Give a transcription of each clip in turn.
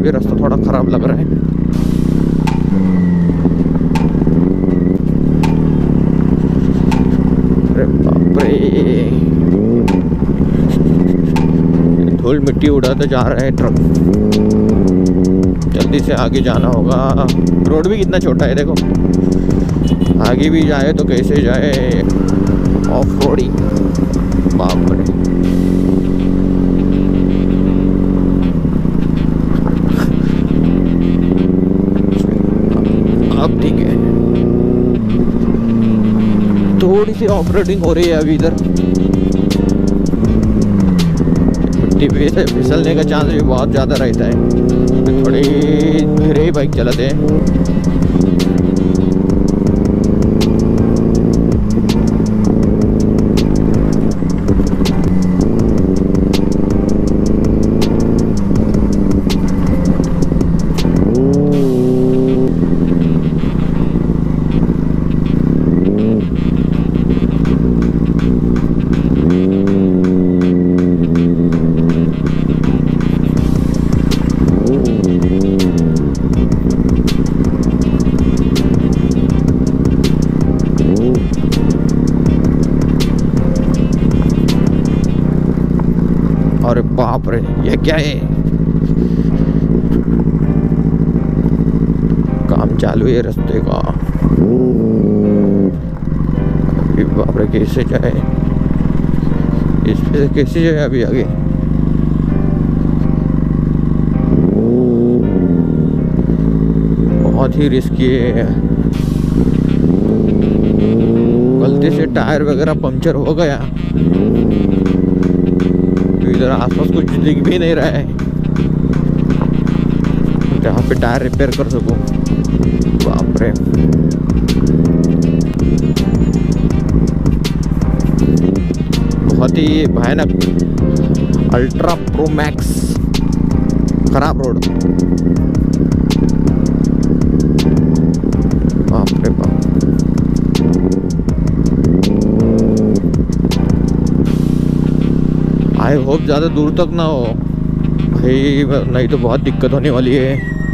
भी रास्ता थोड़ा ख़राब लग रहा है। अरे बाप रे, धूल मिट्टी उड़ाते जा रहा है ट्रक। जल्दी से आगे जाना होगा। रोड भी कितना छोटा है देखो, आगे भी जाए तो कैसे जाए, ऑफ रोडिंग। बाप रे, अब ठीक है, थोड़ी सी ऑफ रोडिंग हो रही है अभी इधर। मिट्टी पे फिसलने का चांस भी बहुत ज़्यादा रहता है, थोड़ी धीरे ही बाइक चलाते हैं। अरे बाप रे, ये क्या है? काम चालू है रास्ते का। अभी बाप रे, कैसे जाए इस पे, कैसे जाए अभी आगे? बहुत ही रिस्की है। गलती से टायर वगैरह पंक्चर हो गया, इधर आसपास कुछ दिख भी नहीं रहा है जहाँ पे टायर रिपेयर कर सकूं। बाप रे, बहुत ही भयानक। अल्ट्रा प्रो मैक्स, खराब रोड। बाप रे बाप, आई होप ज़्यादा दूर तक ना हो भाई, नहीं तो बहुत दिक्कत होने वाली है।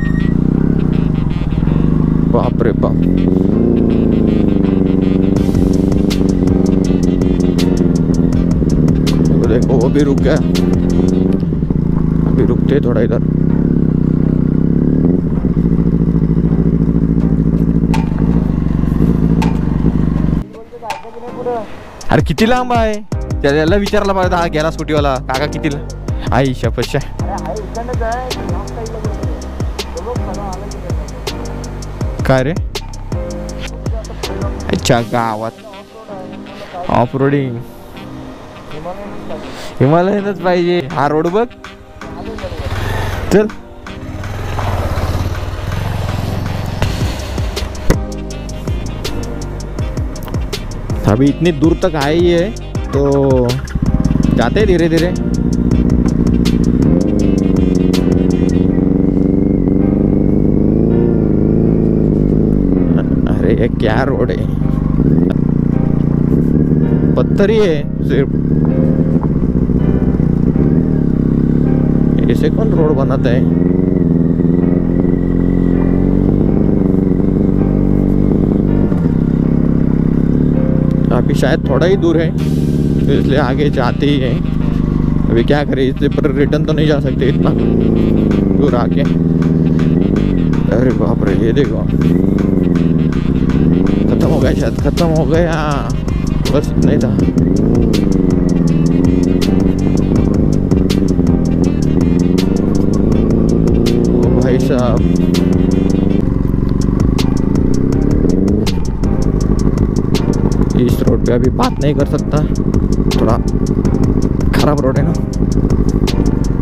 बाप रे बाप, तो देखो वो भी रुक गया। अभी रुकते थोड़ा इधर। अरे किती लांब आहे? त्याला विचारला पाहिजे हा गेला स्कूटीवाला, काका कितीला? आई शपथ, काय रे? अच्छा, गावात ऑफ रोडिंग हिमालयनच पाहिजे। हा रोड बघ, चल। अभी इतनी दूर तक आए ही है तो जाते हैं धीरे धीरे। अरे ये क्या रोड है, पत्थर ही है सिर्फ। ऐसे कौन रोड बनाता है? अभी शायद थोड़ा ही दूर है तो इसलिए आगे जाते ही हैं। अभी क्या करें, इससे पर रिटर्न तो नहीं जा सकते इतना दूर आके। अरे बाप रे, ये देखो खत्म हो गया, शायद खत्म हो गया, बस इतना ही था। ओ भाई साहब, इस रोड पे अभी बात नहीं कर सकता, थोड़ा खराब रोड है ना।